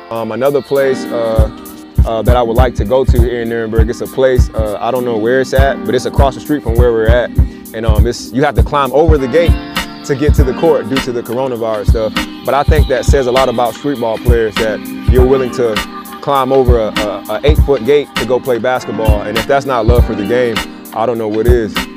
Another place that I would like to go to here in Nürnberg, it's a place, I don't know where it's at, but it's across the street from where we're at. And you have to climb over the gate to get to the court due to the coronavirus stuff. But I think that says a lot about street ball players, that you're willing to climb over a 8-foot gate to go play basketball. And if that's not love for the game, I don't know what is.